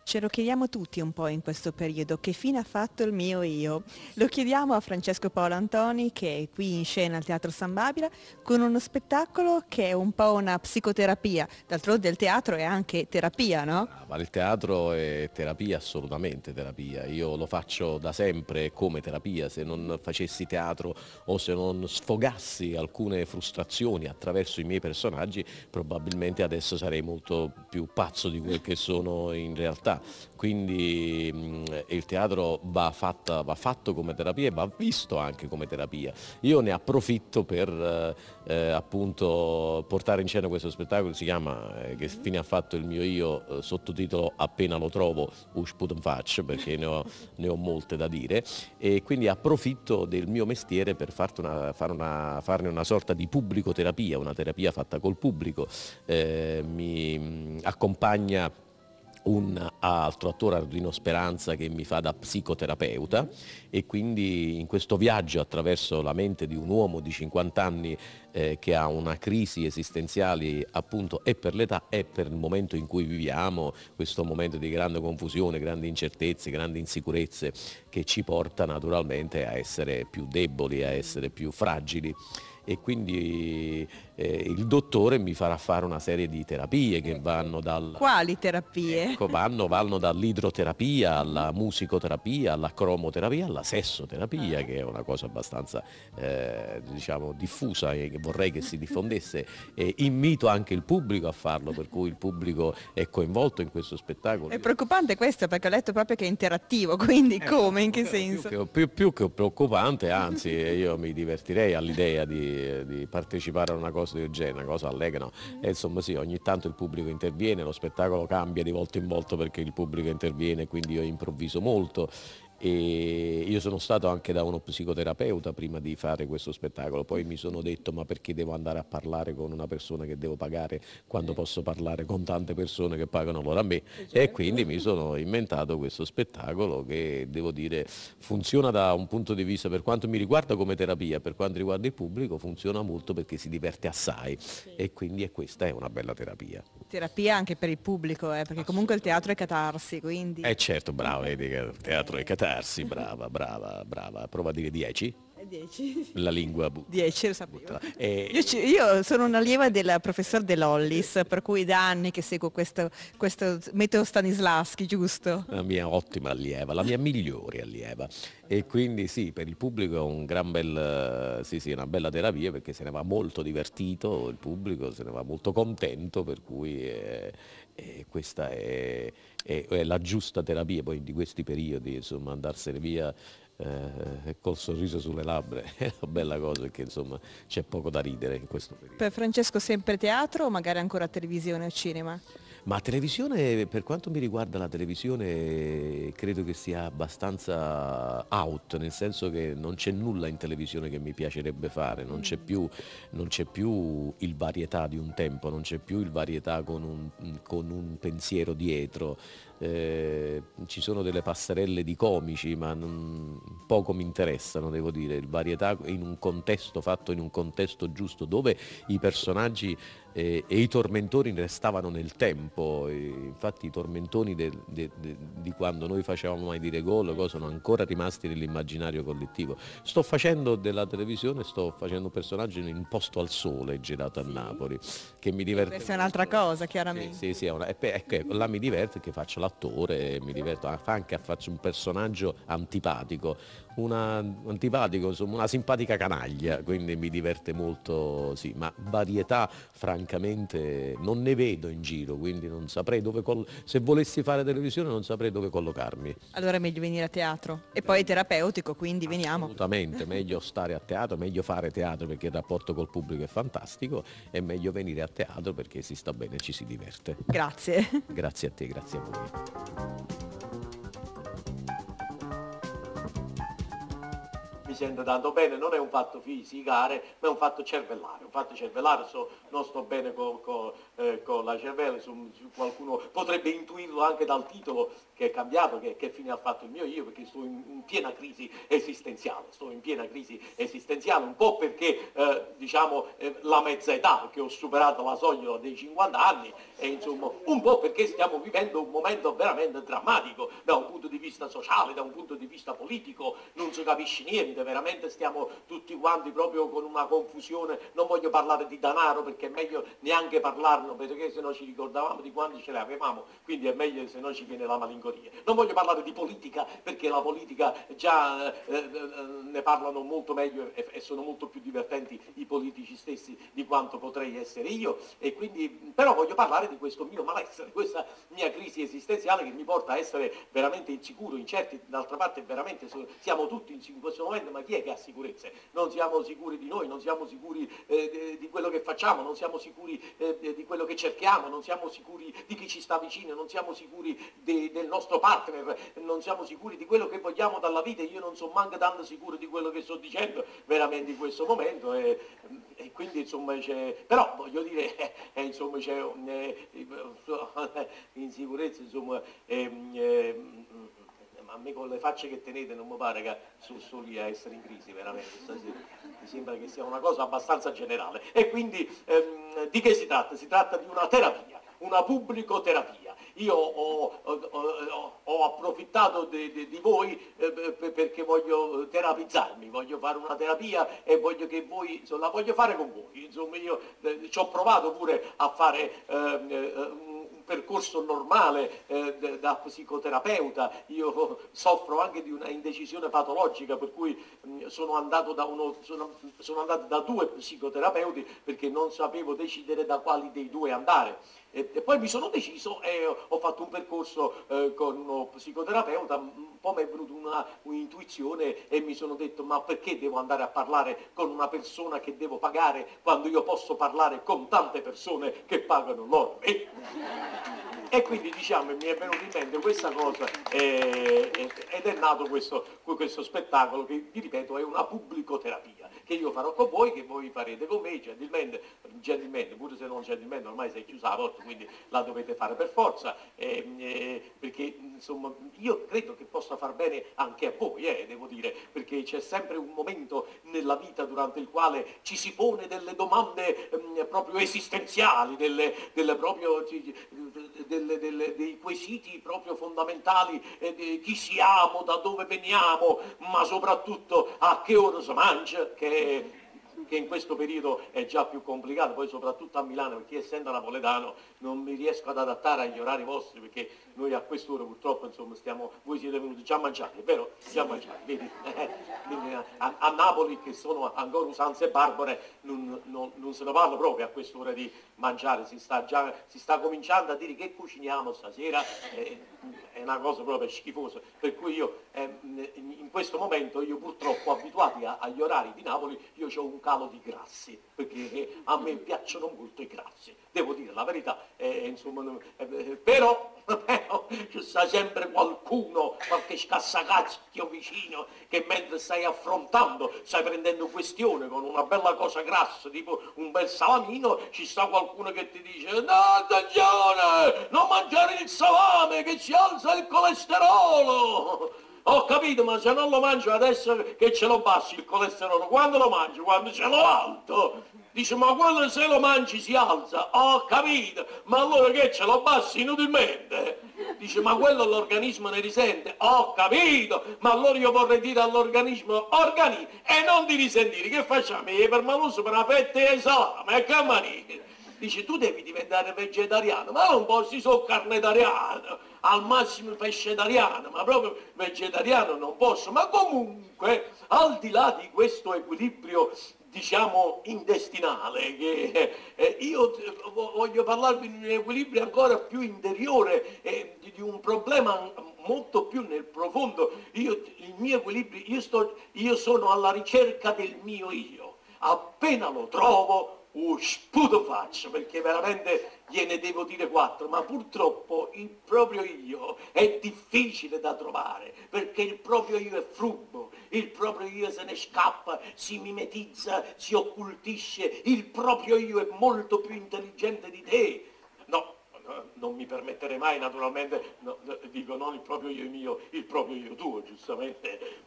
Ce lo chiediamo tutti un po' in questo periodo, che fine ha fatto il mio io? Lo chiediamo a Francesco Paolo Antoni, che è qui in scena al Teatro San Babila, con uno spettacolo che è un po' una psicoterapia. D'altronde il teatro è anche terapia, no? Ma il teatro è terapia, assolutamente terapia. Io lo faccio da sempre come terapia. Se non facessi teatro o se non sfogassi alcune frustrazioni attraverso i miei personaggi, probabilmente adesso sarei molto più pazzo di quel che sono in realtà. Quindi il teatro va fatto come terapia e va visto anche come terapia. Io ne approfitto per appunto portare in scena questo spettacolo, si chiama Che fine ha fatto il mio io, sottotitolo Appena lo trovo, Usputen faccio, perché ne ho molte da dire, e quindi approfitto del mio mestiere per farne una sorta di pubblico terapia, una terapia fatta col pubblico. Mi accompagna un altro attore, Arduino Speranza, che mi fa da psicoterapeuta, e quindi in questo viaggio attraverso la mente di un uomo di 50 anni che ha una crisi esistenziale appunto e per l'età e per il momento in cui viviamo, questo momento di grande confusione, grandi incertezze, grandi insicurezze che ci porta naturalmente a essere più deboli, a essere più fragili. E quindi il dottore mi farà fare una serie di terapie che vanno Quali terapie? ecco, vanno dall'idroterapia alla musicoterapia, alla cromoterapia, alla sessoterapia, che è una cosa abbastanza diciamo diffusa e che vorrei che si diffondesse. E invito anche il pubblico a farlo, per cui il pubblico è coinvolto in questo spettacolo. È preoccupante questo perché ho letto proprio che è interattivo, quindi come, in che senso? Più che preoccupante, anzi io mi divertirei all'idea di partecipare a una cosa del genere, una cosa allegra, no? E insomma sì, ogni tanto il pubblico interviene, lo spettacolo cambia di volta in volta perché il pubblico interviene, quindi io improvviso molto. E io sono stato anche da uno psicoterapeuta prima di fare questo spettacolo, poi mi sono detto ma perché devo andare a parlare con una persona che devo pagare quando posso parlare con tante persone che pagano loro a me, e quindi mi sono inventato questo spettacolo che devo dire funziona da un punto di vista, per quanto mi riguarda, come terapia, per quanto riguarda il pubblico funziona molto perché si diverte assai, e quindi questa è una bella terapia. Terapia anche per il pubblico, perché comunque il teatro è catarsi, quindi... Certo, brava, vedi che il teatro è catarsi, brava, brava, brava. Prova a dire 10. 10. La lingua 10, lo sapevo. buttala. Io sono un'allieva del professor De Lollis, per cui da anni che seguo questo metodo Stanislavski, giusto? La mia ottima allieva, la mia migliore allieva. E quindi sì, per il pubblico è un gran bel, sì, una bella terapia, perché se ne va molto divertito, il pubblico se ne va molto contento, per cui questa è la giusta terapia poi di questi periodi, insomma, andarsene via col sorriso sulle labbra è una bella cosa, perché insomma c'è poco da ridere in questo periodo. Per Francesco sempre teatro o magari ancora televisione o cinema? Ma televisione, per quanto mi riguarda la televisione, credo che sia abbastanza out, nel senso che non c'è nulla in televisione che mi piacerebbe fare, non c'è più il varietà di un tempo, non c'è più il varietà con un pensiero dietro. Ci sono delle passerelle di comici, ma poco mi interessano, devo dire. Il varietà in un contesto fatto in un contesto giusto, dove i personaggi e i tormentori restavano nel tempo. Infatti i tormentoni di quando noi facevamo Mai dire gol sono ancora rimasti nell'immaginario collettivo. Sto facendo della televisione, sto facendo un personaggio in Posto al Sole, girato a Napoli, che mi diverte. Questa è un'altra cosa, chiaramente. Sì, ecco, là mi diverte perché faccio l'attore, mi diverto anche faccio un personaggio antipatico, insomma, una simpatica canaglia, quindi mi diverte molto, sì, ma varietà francamente non ne vedo in giro, quindi non saprei se volessi fare televisione non saprei dove collocarmi. Allora è meglio venire a teatro. E poi è terapeutico, quindi veniamo. Assolutamente, meglio stare a teatro, meglio fare teatro perché il rapporto col pubblico è fantastico, è meglio venire a teatro perché si sta bene e ci si diverte. Grazie. Grazie a te, grazie a voi. mi sento tanto bene, non è un fatto fisicale, ma è un fatto cervellare, non sto bene con la cervella, qualcuno potrebbe intuirlo anche dal titolo che è cambiato, che fine ha fatto il mio io, perché sto in piena crisi esistenziale, un po' perché diciamo la mezza età, perché ho superato la soglia dei 50 anni e insomma un po' perché stiamo vivendo un momento veramente drammatico da un punto di vista sociale, da un punto di vista politico, non si capisce niente, veramente stiamo tutti quanti proprio con una confusione, non voglio parlare di denaro perché è meglio neanche parlarne perché se no ci ricordavamo di quando ce le avevamo, quindi è meglio se no ci viene la malinconia. Non voglio parlare di politica perché la politica già ne parlano molto meglio e sono molto più divertenti i politici stessi di quanto potrei essere io, e quindi però voglio parlare di questo mio malessere, di questa mia crisi esistenziale che mi porta a essere veramente insicuro, incerti. D'altra parte veramente siamo tutti insicuri in questo momento, ma chi è che ha sicurezze? Non siamo sicuri di noi, non siamo sicuri di quello che facciamo, non siamo sicuri di quello che cerchiamo, non siamo sicuri di chi ci sta vicino, non siamo sicuri del nostro partner, non siamo sicuri di quello che vogliamo dalla vita. Io non sono manco tanto sicuro di quello che sto dicendo veramente in questo momento, e quindi insomma c'è, però voglio dire insomma c'è insicurezza, insomma a me con le facce che tenete non mi pare che sono soli a essere in crisi veramente stasera, mi sembra che sia una cosa abbastanza generale, e quindi di che si tratta? Si tratta di una terapia, una pubblicoterapia. Io ho approfittato di voi perché voglio terapizzarmi, voglio fare una terapia e voglio che voi, insomma, la voglio fare con voi. Insomma, io ci ho provato pure a fare un percorso normale da psicoterapeuta. Io soffro anche di una indecisione patologica, per cui sono andato da 2 psicoterapeuti perché non sapevo decidere da quali dei 2 andare. E poi mi sono deciso e ho fatto un percorso con uno psicoterapeuta. Un po' mi è venuta un'intuizione e mi sono detto: ma perché devo andare a parlare con una persona che devo pagare quando io posso parlare con tante persone che pagano loro? E quindi diciamo mi è venuto in mente questa cosa ed è nato questo spettacolo che, vi ripeto, è una pubblicoterapia che io farò con voi, che voi farete con me, gentilmente, pure se non gentilmente, ormai si è chiusa la porta, quindi la dovete fare per forza, perché insomma io credo che possa far bene anche a voi, devo dire, perché c'è sempre un momento nella vita durante il quale ci si pone delle domande proprio esistenziali, dei quesiti proprio fondamentali, chi siamo, da dove veniamo, ma soprattutto a che ora si mangia, che in questo periodo è già più complicato, poi soprattutto a Milano, perché essendo napoletano non mi riesco ad adattare agli orari vostri, perché noi a quest'ora purtroppo insomma voi siete venuti già mangiati, è vero? Già mangiati, vedi? Quindi a Napoli, che sono ancora usanze barbare, non se ne parla proprio a quest'ora di mangiare, si sta cominciando a dire che cuciniamo stasera, è una cosa proprio schifosa, per cui io in questo momento, io purtroppo abituati agli orari di Napoli, io ho un calo di grassi, perché a me piacciono molto i grassi, devo dire la verità, insomma, però ci sta sempre qualcuno, qualche scassacacchio vicino, che mentre stai prendendo questione con una bella cosa grassa, tipo un bel salamino, ci sta qualcuno che ti dice: no, attenzione, non mangiare il salame che ci alza il colesterolo. Ho capito, ma se non lo mangio adesso che ce l'ho basso il colesterolo, quando lo mangio? Quando ce l'ho alto. Dice: ma quello se lo mangi si alza. Ho capito, ma allora che ce l'ho basso inutilmente? Dice: ma quello l'organismo ne risente. Ho capito, ma allora io vorrei dire all'organismo: e non di risentire. Che facciamo? Per maluso, per una fetta e salame, e che manini? Dice: tu devi diventare vegetariano, ma non posso, sono carnetariano, al massimo pescetariano, ma proprio vegetariano non posso. Ma comunque, al di là di questo equilibrio, diciamo, intestinale, che io voglio parlarvi di un equilibrio ancora più interiore, di un problema molto più nel profondo. Il mio equilibrio, io sono alla ricerca del mio io. Appena lo trovo, sputo faccio, perché veramente gliene devo dire 4, ma purtroppo il proprio io è difficile da trovare, perché il proprio io è fruggo, il proprio io se ne scappa, si mimetizza, si occultisce, il proprio io è molto più intelligente di te. No, non mi permetterei mai, naturalmente, dico non il proprio io mio, il proprio io tuo, giustamente.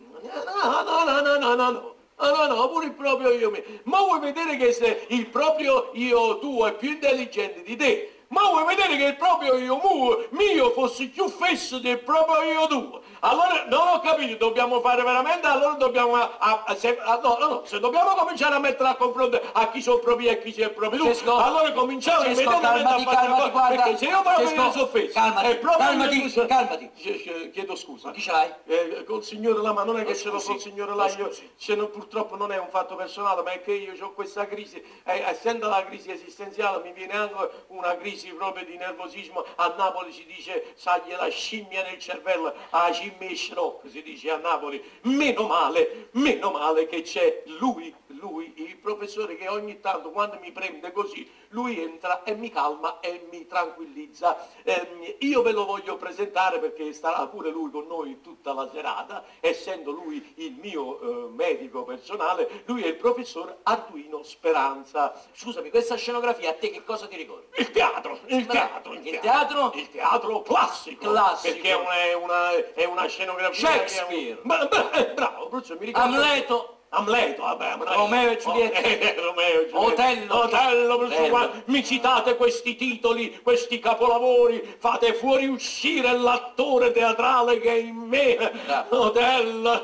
No, pure il proprio io mio. Ma vuoi vedere che se il proprio io tuo è più intelligente di te? Ma vuoi vedere che il proprio io mio fosse più fesso del proprio io tuo? Allora, non ho capito, dobbiamo fare veramente, allora dobbiamo, se dobbiamo cominciare a mettere a confronto a chi sono proprio e chi si è proprio tu, allora cominciamo immediatamente a fare calmati, guarda. perché se io proprio mi sono offeso, Calmati. Chiedo scusa. Chi ce l'hai? Col signore là, ma non è che ce l'ho scusi, col signore là, purtroppo non è un fatto personale, ma è che io ho questa crisi, essendo la crisi esistenziale mi viene anche una crisi proprio di nervosismo. A Napoli si dice, sagli la scimmia nel cervello, a scimmia e schnocco si dice a Napoli. Meno male che c'è lui, il professore, che ogni tanto quando mi prende così, lui entra e mi calma e mi tranquillizza. Io ve lo voglio presentare perché starà pure lui con noi tutta la serata, essendo lui il mio medico personale. Lui è il professor Arduino Speranza. Scusami, questa scenografia a te che cosa ti ricorda? Il teatro classico. Perché è una scenografia. Shakespeare. Bravo, professore, mi ricordo. Amleto, vabbè, Romeo e Giulietta. Romeo e Giulietta. Otello, professore, mi citate questi titoli, questi capolavori, fate fuoriuscire l'attore teatrale che è in me. Otello.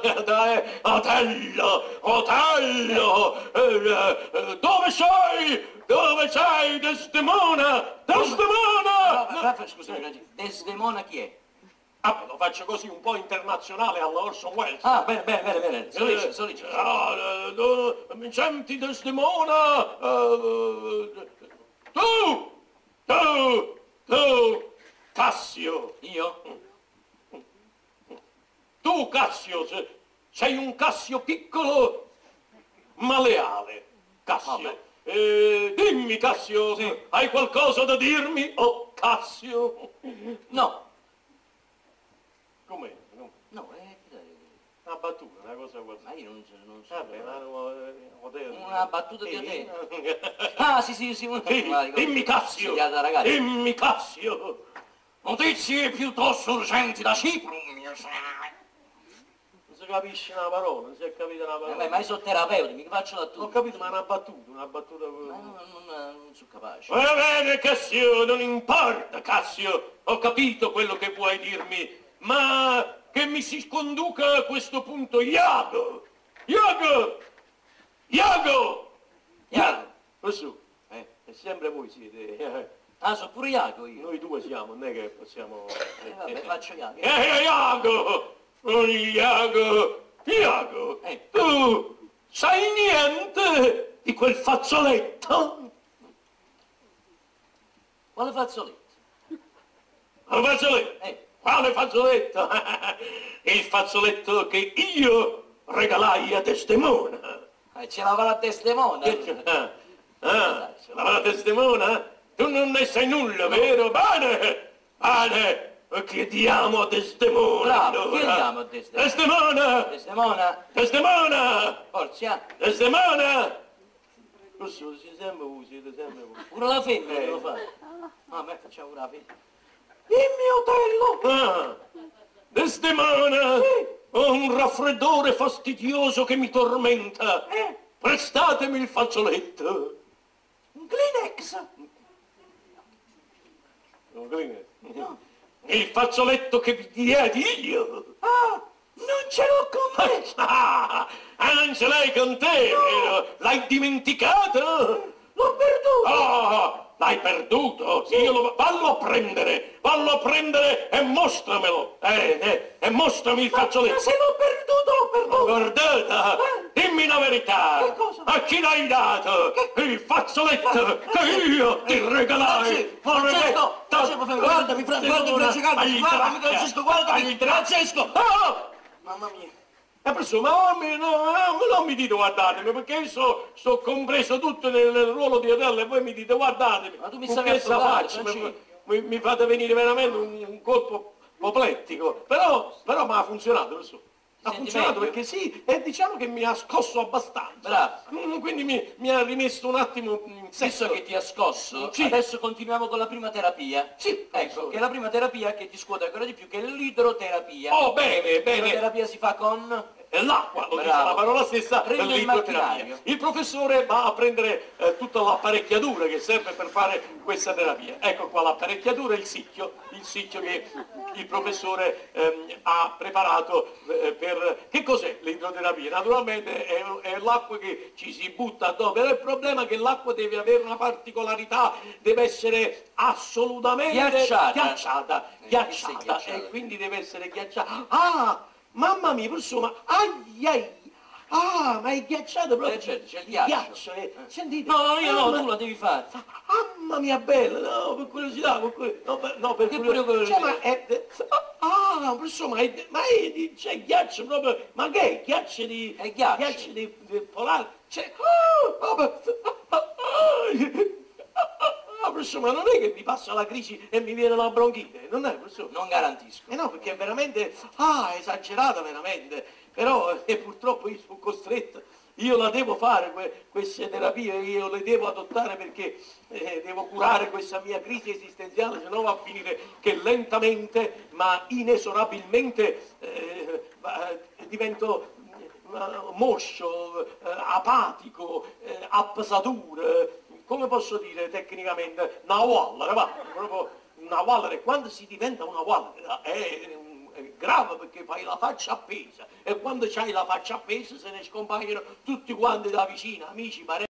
Dove sei? Dove sei, Desdemona? No, scusami, Desdemona chi è? Lo faccio così un po' internazionale alla Orson Welles. Bene. Sollecito. Senti, Desdemona, tu, Cassio. Io? Tu, Cassio, sei un Cassio piccolo ma leale. Cassio. Dimmi, Cassio, sì. Hai qualcosa da dirmi? Oh, Cassio. No. Com'è? No, Una battuta, una cosa così. ma io non so. Vabbè, Una battuta di te. Sì. Dimmi, Cassio. Studiata, ragazzi. Dimmi, Cassio. Notizie piuttosto urgenti da Cipro. Non si capisce una parola, non si è capita una parola. Ma io sono terapeuta, mica faccio la tua. Ho capito, ma una battuta. Ma non sono capace. Va bene, Cassio, non importa, Cassio. Ho capito quello che vuoi dirmi. Ma che mi si conduca a questo punto Iago! Su, è sempre voi siete. Sono pure Iago io. Noi due siamo, non è che possiamo. Vabbè, faccio Iago. Iago! Tu sai niente di quel fazzoletto? Quale fazzoletto? Quale fazzoletto? Il fazzoletto che io regalai a Desdemona. Ce l'avrà a Desdemona. Ce l'avrà a Desdemona? Tu non ne sai nulla, vero? Bene! Chiediamo a Desdemona. Bravo, chiediamo a Desdemona! Forza. Desdemona! Questo siete sempre voi. Pure la femmina lo fa. A me facciamo pure la femmina. Dimmi, Otello! Desdemona! Sì. Ho un raffreddore fastidioso che mi tormenta. Prestatemi il fazzoletto. Un Kleenex. Un Kleenex? No. Il fazzoletto che vi diedi io. Non ce l'ho con me. Non ce l'hai con te, vero? L'hai dimenticato? L'ho perduto. L'hai perduto? Sì, vallo a prendere e mostramelo. E mostrami il fazzoletto. Ma se l'ho perduto. Guardata, dimmi la verità. Che cosa? A chi l'hai dato? Il fazzoletto che io ti regalai. Francesco, guardami, Francesco, guardami. Mamma mia. Non mi dite guardatemi, perché io sto compreso tutto nel ruolo di Otello e voi mi dite guardatemi. Ma tu mi stavi a trovare, mi fate venire veramente un colpo apoplettico. Però mi ha funzionato, lo so. Ha funzionato meglio? perché sì, e diciamo che mi ha scosso abbastanza. Bravo. Quindi mi ha rimesso un attimo in Visto sesto. che ti ha scosso, Sì. adesso continuiamo con la prima terapia. Sì, Ecco, professore. che è la prima terapia che ti scuote ancora di più, che è l'idroterapia. Oh, bene, bene. L'idroterapia si fa con... L'acqua, lo dice Bravo. la parola stessa, Prende il l'idroterapia. macchinario. Il professore va a prendere tutta l'apparecchiatura che serve per fare questa terapia. Ecco qua l'apparecchiatura, il sicchio che il professore ha preparato per... Che cos'è l'idroterapia? Naturalmente è l'acqua che ci si butta addosso, però il problema è che l'acqua deve avere una particolarità, deve essere assolutamente Ghiacciata. ghiacciata, e quindi deve essere ghiacciata. Ah! Mamma mia, insomma, ma è ghiacciato proprio. Certo, c'è il ghiaccio. Sentite. No, io no, ma- tu la devi fare. Mamma mia bella, no, per curiosità, no, per Che curiosità. curiosità? Insomma, c'è ghiaccio proprio, ma che è? Ghiaccio di... È ghiaccio. Ghiaccio di polare? C'è... professore, ma non è che mi passa la crisi e mi viene la bronchite, non è, professore? Non garantisco. No, perché è veramente, esagerata veramente, però purtroppo io sono costretto, io la devo fare, queste terapie, io le devo adottare perché devo curare questa mia crisi esistenziale, se no va a finire che lentamente, ma inesorabilmente divento moscio, apatico, a pesature, come posso dire tecnicamente, una wallera, va, proprio una wallera, e quando si diventa una wallera è grave perché fai la faccia appesa, e quando c'hai la faccia appesa se ne scompaiono tutti quanti da vicino, amici, parenti.